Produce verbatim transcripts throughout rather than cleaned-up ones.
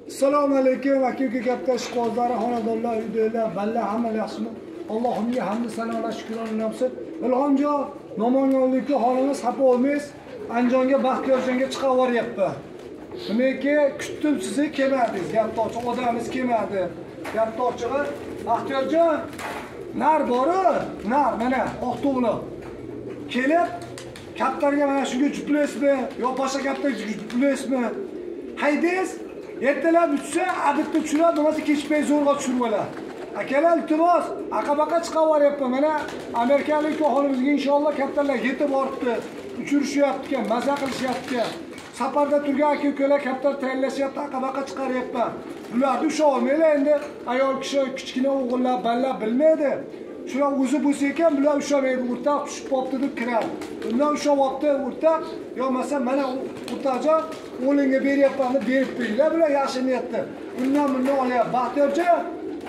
Assalomu alaykum aka-uka katta ishqibozlar, xonadonlar, uydalar, ballar hamma yaxshimi? Allohimga hamd sanolar shukronlar bo'lsin. Ilhomjon, Namanganlikka holimiz xafa olmaysiz. Andijonga Baxtiyorjonga chiqib boryapman. Nimaga kutdim sizni kelmadingiz? Gap torchi odamimiz kelmadi. Gap torchig'i Baxtiyorjon nar bor-ku, nar mana oqto'g'li. Kelib kaptarga mana shunga juplaysizmi? Yo boshqa kaptarga juplaysizmi? Haydingiz ertalab uchsa, adibda tushirib, bo'lmasa kechpay zo'rg'a tushirib oladi. Akalar, iltimos, aqabaqa chiqib boryapman. Mana amerikalik aholimizga inshaalloh kaptarlar yetib boribdi. Uchirishyapti ekan, maza qilishyapti ekan. Safarda turgan aka-ukalar kaptar tayyorlashyapti, aqabaqa chiqaryapman. Bularni usha olmaylar endi. Ayol kishi, kichkina o'g'illar, ballar bilmaydi. Shular o'zi bo'lsa ekan, bular ushamaydi, o'rtaq tushib qopti deb kiradi. Bundan ushabopti, o'rtaq, yo masalan mana o'rtajon o'g'linga beryapman deb berib beringlar, bular yaxshi niyatda. Bundan bundan olyapti. Baxtiyorjon,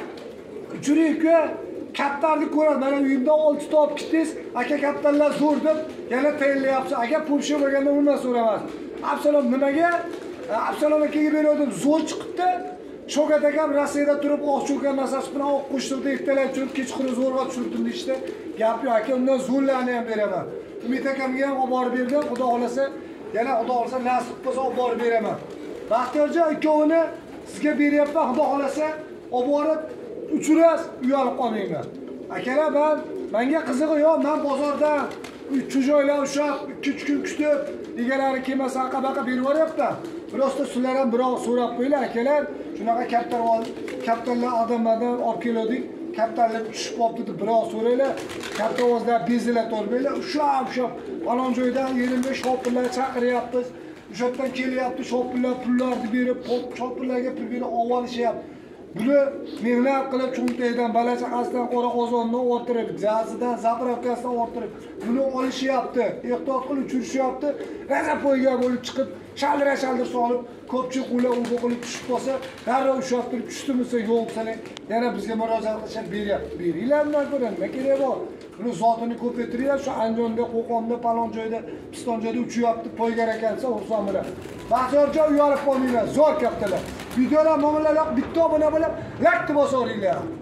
Jurik-ku, kaptarni ko'radi. Mana uyimda olti olib ketdingiz, aka kaptarlar zo'r deb yana tayyorlayapsiz. Aka pulshi bo'lganda undan so'ramas. Absalom nimaga? Absalom akaga berdim, zo'r chiqibdi. Shokat akam Rossiyada turib oq cho'kan nasasi bilan oq qo'shtirdi, ertalab turib kechqurun zo'rg'a tushirdim deyishdi. Gap yo'q aka, undan zo'rlarni ham beraman. Umid akamga ham olib borib berdim, xudo xolasa, yana xudo xolasa nasib bo'lsa olib borib beraman. Baxtiyorjon ikkovini sizga beryapman, xudo xolasa olib borib uchirasiz, uyalib qolmayman. Akalar, men menga qizig'i yo'q, men bozordan uch joylar ushab, ikki uch kun kutib, egalari kelmasa aqabaqa berib yuboryapman. Birosta sizlar ham birov so'rab qo'yinglar, akalar. Shunaqa kaptar kaptarlar odamlardan olib keldik. Kaptarlar tushib qolibdi deb birov so'raylar. Katta ovozda bezilar tormaylar. Ushab, ushab falon joydan yigirma besh shopirlar chaqiryapmiz. O'sha yerdan kelyapti, shopirlar pullarni berib, shopirlarga pul berib olishyapti. Buni mehnat qilib cho'ntaydan, balachaqasidan, qora qozondan orttirib, gazidan, zapravkasidan orttirib, buni olishyapti. Ehtiyot qilib uchirishyapti. Razapoyga bo'lib chiqib, shaldir-shaldir solib, ko'pchilik ular u qilib tushib qolsa, darrov ushlab turib tushtimisa yo'q desalar, yana bizga murojaat qilishib beryapti. Beringlar bundan ko'ra nima kerak bor? Buni zotini ko'paytiringlar, shu Andijonda, Qo'qonda, palon joyda, piston joyda uchyapti, poygar ekansa, urson bilan. Baxtiyorjon uyalib qolmanglar, zo'r kaptalar. Videolar mo'minlar bitta obuna bo'lib, like bosaveringlar.